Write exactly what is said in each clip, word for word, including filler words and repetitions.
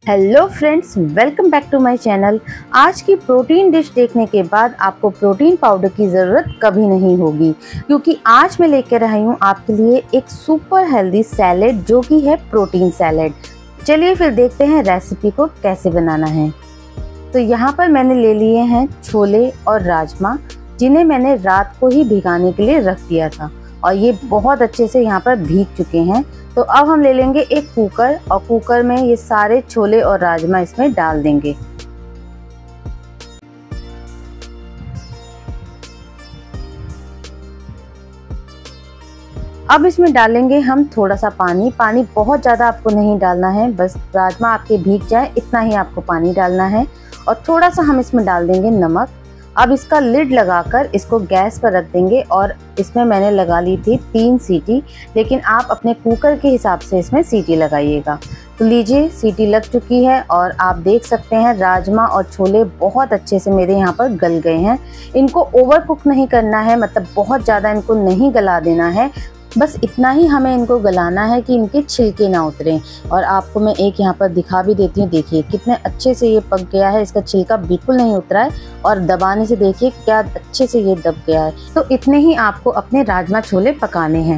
Hello friends, welcome back to my channel. आज की protein dish देखने के बाद आपको प्रोटीन पाउडर की ज़रूरत कभी नहीं होगी, क्योंकि आज मैं लेकर आई हूँ आपके लिए एक सुपर हेल्दी सैलेड जो कि है प्रोटीन सैलेड। चलिए फिर देखते हैं रेसिपी को कैसे बनाना है। तो यहाँ पर मैंने ले लिए हैं छोले और राजमा, जिन्हें मैंने रात को ही भिगाने के लिए रख दिया था और ये बहुत अच्छे से यहाँ पर भीग चुके हैं। तो अब हम ले लेंगे एक कुकर और कुकर में ये सारे छोले और राजमा इसमें डाल देंगे। अब इसमें डालेंगे हम थोड़ा सा पानी। पानी बहुत ज़्यादा आपको नहीं डालना है, बस राजमा आपके भीग जाए इतना ही आपको पानी डालना है। और थोड़ा सा हम इसमें डाल देंगे नमक। अब इसका लिड लगाकर इसको गैस पर रख देंगे और इसमें मैंने लगा ली थी तीन सीटी, लेकिन आप अपने कुकर के हिसाब से इसमें सीटी लगाइएगा। तो लीजिए, सीटी लग चुकी है और आप देख सकते हैं राजमा और छोले बहुत अच्छे से मेरे यहाँ पर गल गए हैं। इनको ओवर कुक नहीं करना है, मतलब बहुत ज़्यादा इनको नहीं गला देना है, बस इतना ही हमें इनको गलाना है कि इनके छिलके ना उतरें। और आपको मैं एक यहाँ पर दिखा भी देती हूँ, देखिए कितने अच्छे से ये पक गया है, इसका छिलका बिल्कुल नहीं उतरा है और दबाने से देखिए क्या अच्छे से ये दब गया है। तो इतने ही आपको अपने राजमा छोले पकाने हैं।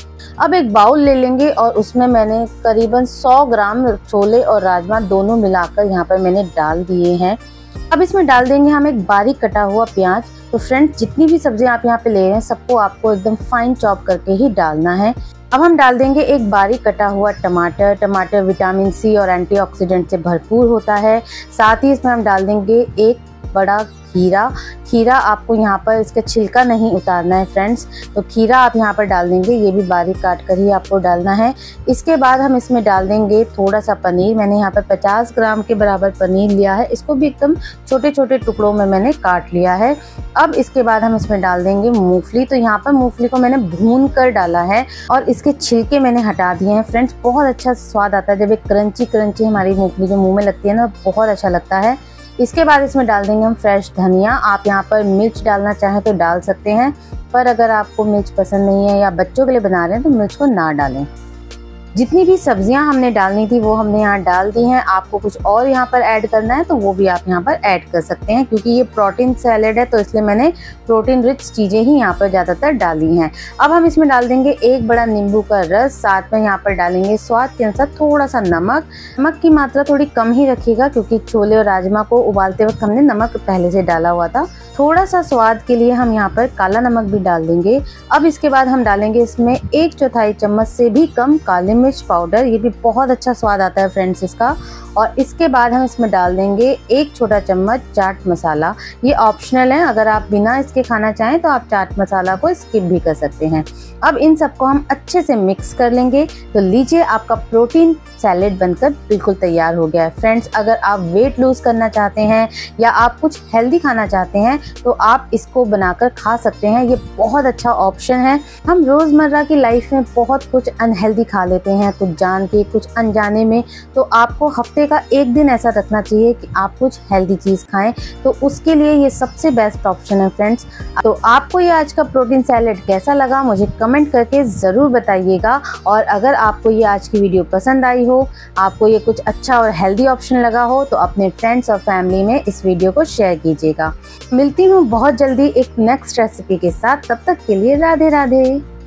अब एक बाउल ले लेंगे और उसमें मैंने करीबन सौ ग्राम छोले और राजमा दोनों मिलाकर यहाँ पर मैंने डाल दिए हैं। अब इसमें डाल देंगे हम एक बारीक कटा हुआ प्याज। तो फ्रेंड्स, जितनी भी सब्जियां आप यहाँ पे ले रहे हैं सबको आपको एकदम फाइन चॉप करके ही डालना है। अब हम डाल देंगे एक बारीक कटा हुआ टमाटर। टमाटर विटामिन सी और एंटीऑक्सीडेंट से भरपूर होता है। साथ ही इसमें हम डाल देंगे एक बड़ा खीरा। खीरा आपको यहाँ पर इसका छिलका नहीं उतारना है फ्रेंड्स, तो खीरा आप यहाँ पर डाल देंगे, ये भी बारीक काट कर ही आपको डालना है। इसके बाद हम इसमें डाल देंगे थोड़ा सा पनीर। मैंने यहाँ पर पचास ग्राम के बराबर पनीर लिया है, इसको भी एकदम छोटे छोटे टुकड़ों में मैंने काट लिया है। अब इसके बाद हम इसमें डाल देंगे मूंगफली। तो यहाँ पर मूंगफली को मैंने भून कर डाला है और इसके छिलके मैंने हटा दिए हैं। फ्रेंड्स, बहुत अच्छा स्वाद आता है जब एक क्रंची क्रंची हमारी मूंगफली जो मुँह में लगती है ना, बहुत अच्छा लगता है। इसके बाद इसमें डाल देंगे हम फ्रेश धनिया। आप यहाँ पर मिर्च डालना चाहें तो डाल सकते हैं, पर अगर आपको मिर्च पसंद नहीं है या बच्चों के लिए बना रहे हैं तो मिर्च को ना डालें। जितनी भी सब्जियां हमने डालनी थी वो हमने यहाँ डाल दी हैं। आपको कुछ और यहाँ पर ऐड करना है तो वो भी आप यहाँ पर ऐड कर सकते हैं, क्योंकि ये प्रोटीन सैलेड है तो इसलिए मैंने प्रोटीन रिच चीज़ें ही यहाँ पर ज़्यादातर डाली हैं। अब हम इसमें डाल देंगे एक बड़ा नींबू का रस। साथ में यहाँ पर डालेंगे स्वाद के अनुसार थोड़ा सा नमक। नमक की मात्रा थोड़ी कम ही रखिएगा, क्योंकि छोले और राजमा को उबालते वक्त हमने नमक पहले से डाला हुआ था। थोड़ा सा स्वाद के लिए हम यहाँ पर काला नमक भी डाल देंगे। अब इसके बाद हम डालेंगे इसमें एक चौथाई चम्मच से भी कम काली मिर्च पाउडर। ये भी बहुत अच्छा स्वाद आता है फ्रेंड्स इसका। और इसके बाद हम इसमें डाल देंगे एक छोटा चम्मच चाट मसाला। ये ऑप्शनल है, अगर आप बिना इसके खाना चाहें तो आप चाट मसाला को स्किप भी कर सकते हैं। अब इन सबको हम अच्छे से मिक्स कर लेंगे। तो लीजिए, आपका प्रोटीन सैलेड बनकर बिल्कुल तैयार हो गया है। फ्रेंड्स, अगर आप वेट लूज करना चाहते हैं या आप कुछ हेल्दी खाना चाहते हैं तो आप इसको बनाकर खा सकते हैं। ये बहुत अच्छा ऑप्शन है। हम रोज़मर्रा की लाइफ में बहुत कुछ अनहेल्दी खा लेते हैं, कुछ जान के कुछ अनजाने में। तो आपको हफ्ते का एक दिन ऐसा रखना चाहिए कि आप कुछ हेल्दी चीज़ खाएं, तो उसके लिए ये सबसे बेस्ट ऑप्शन है फ्रेंड्स। तो आपको ये आज का प्रोटीन सैलेड कैसा लगा मुझे कमेंट करके ज़रूर बताइएगा। और अगर आपको ये आज की वीडियो पसंद आई हो, आपको ये कुछ अच्छा और हेल्दी ऑप्शन लगा हो, तो अपने फ्रेंड्स और फैमिली में इस वीडियो को शेयर कीजिएगा। मिलती हूँ बहुत जल्दी एक नेक्स्ट रेसिपी के साथ, तब तक के लिए राधे राधे।